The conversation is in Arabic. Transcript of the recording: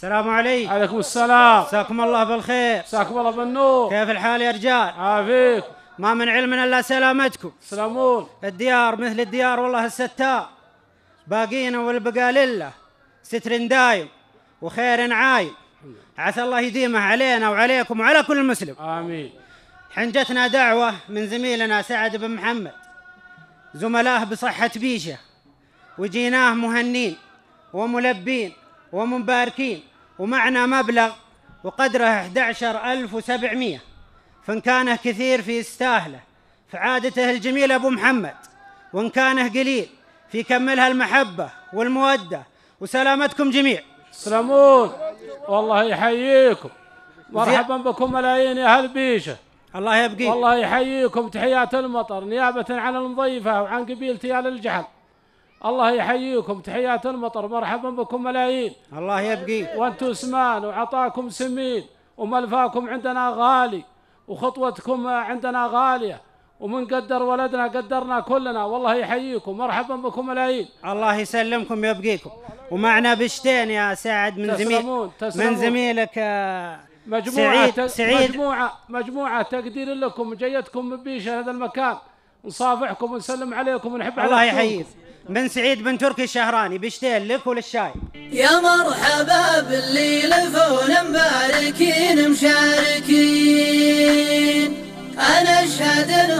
السلام عليكم. عليكم السلام. مساكم الله بالخير. مساكم الله بالنور. كيف الحال يا رجال؟ عافيك. ما من علمنا الا سلامتكم. سلامون. الديار مثل الديار والله الستار، باقينا والبقى لله، ستر دايم وخير عايم، عسى الله يديمه علينا وعليكم وعلى كل مسلم. آمين. حنجتنا دعوة من زميلنا سعد بن محمد، زملاه بصحة بيشه، وجيناه مهنين وملبين ومباركين، ومعنا مبلغ وقدره 11,700، فإن كانه كثير في يستاهله في عادته الجميلة أبو محمد، وإن كانه قليل في كملها المحبة والمودة وسلامتكم جميع. سلامون. والله يحييكم، مرحبا بكم ملايين يا أهل بيشه. الله يبقيك. والله يحييكم تحيات المطر نيابة عن المضيفة وعن قبيلتي آل الجحل. الله يحييكم تحيات المطر، مرحبا بكم ملايين. الله يبقيك. وانتم سمان وعطاكم سمين، وملفاكم عندنا غالي، وخطوتكم عندنا غالية، ومن قدر ولدنا قدرنا كلنا. والله يحييكم، مرحبا بكم ملايين. الله يسلمكم يبقيكم. ومعنا بشتين يا سعد من زميلك سعيد. مجموعة تقدير لكم، جيتكم من بيشه هذا المكان، نصافحكم ونسلم عليكم ونحب الله يحييك. من سعيد بن تركي الشهراني، بشتين لك وللشاي. يا مرحبا باللي لفونا مباركين مشاركين، أنا أشهد